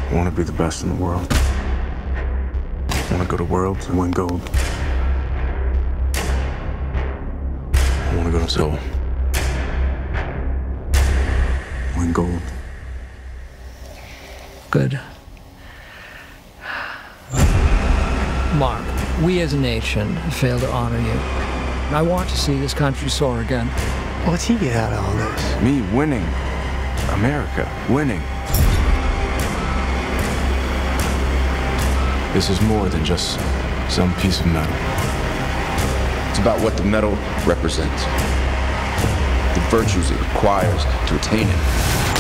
I want to be the best in the world. I want to go to Worlds and win gold. I want to go to Seoul. Win gold. Good. Mark, we as a nation have failed to honor you. I want to see this country soar again. What's he get out of all this? Me winning. America winning. This is more than just some piece of metal. It's about what the metal represents, the virtues it requires to attain it.